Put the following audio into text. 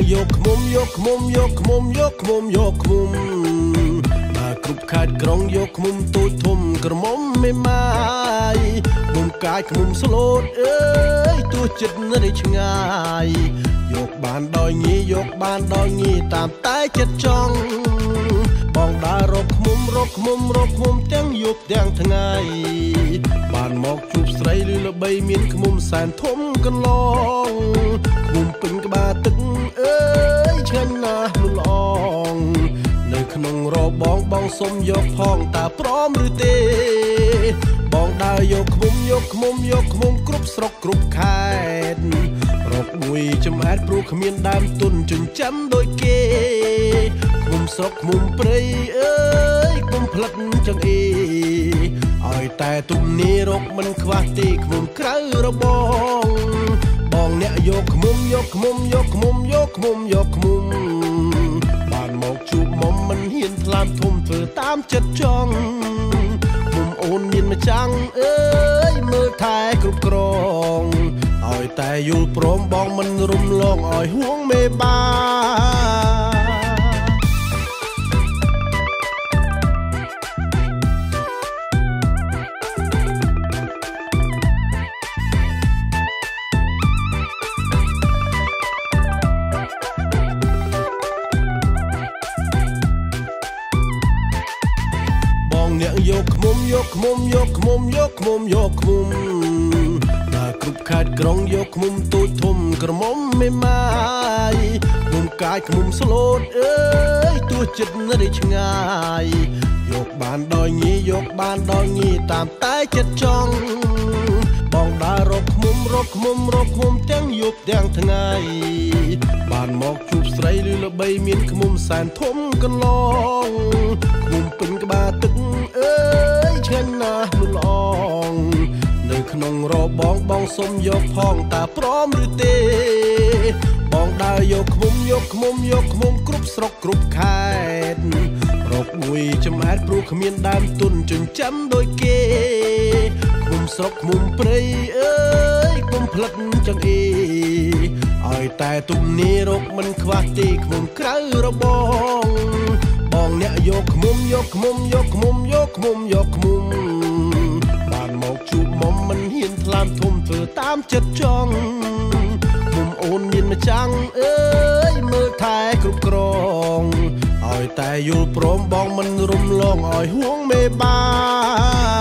យកឃុំយកឃុំយកឃុំយកឃុំយកឃុំបាទគ្រប់ខេត្តក្រុងយកឃុំទូចធំក្រមុំមេម៉ាយឃុំកាយឃុំស្លូតអើយទោះចិត្តរីឆ្ងាយយកបានដោយងាយយកបានដោយងាយតាមតែចិត្តចង់បងដើររកឃុំរកឃុំរកឃុំទាំងយប់ទាំងថ្ងៃបានមកជួបស្រីឬល្បីមានឃុំសែនធំកន្លងឃុំពេញក្បាលទឹកអើយឆ្ងាញ់ណាស់លំអងនៅក្នុងរបងបងសុំយកផងតើព្រមឬទេបងដើរយកឃុំយកឃុំយកឃុំគ្រប់ស្រុកគ្រប់ខេត្តរកមួយចំអែតព្រោះគ្មានដើមទុនចិញ្ចឹមដូចគេឃុំស្រុកឃុំព្រៃអើយឃុំផ្លិតចង្អេឲ្យតែទុំនេះរកមិនខ្វះទេឃុំក្រៅរបងបងអ្នកយកឃុំយកឃុំយកឃុំយកឃុំយកឃុំបានមកជួបមុំមិនហ៊ានថ្លើមធំធ្វើតាមចិត្តចង់មុំអូនមានម្ចាំងអើយមើលថែគ្រប់គ្រងឲ្យតែយល់ព្រមបងមិនរំលងឲ្យហួងមេបាអ្នកយកឃុំយកឃុំយកឃុំយកឃុំយកឃុំតែគ្រប់ខេត្តក្រុងយកឃុំទូចធំក្រមុំមេម៉ាយឃុំកាយឃុំស្លូតអើយទោះចិត្តរីឆ្ងាយយកបានដោយងាយយកបានដោយងាយតាមតែចិត្តចង់បងដើររកឃុំរកឃុំរកឃុំទាំងយប់ទាំងថ្ងៃបានមកជួបស្រីឬល្បីមានឃុំសែនធំកន្លងឃុំពេញក្បាលទឹកអើយឆ្ងាញ់ណាស់លំអងនៅក្នុងរបងបងសុំយកផងតើព្រមឬទេបងដើរយកឃុំយកឃុំយកឃុំគ្រប់ស្រុកគ្រប់ខេត្តរកមួយចំអែតព្រោះគ្មានដើមទុនចិញ្ចឹមដូចគេឃុំស្រុកឃុំព្រៃអើយឃុំផ្លិតចង្អេឲ្យតែទុំនេះរកមិនខ្វះទេឃុំក្រៅរបងបងអ្នកយកឃុំយកឃុំយកឃុំយកឃុំយកឃុំបានមកជួបមុំមិនហ៊ានថ្លើមធំធ្វើតាមចិត្តចង់មុំអូនមានម្ចាំងអើយមើលថែគ្រប់គ្រងឲ្យតែយល់ព្រមបងមិនរំលងឲ្យហួងមេបា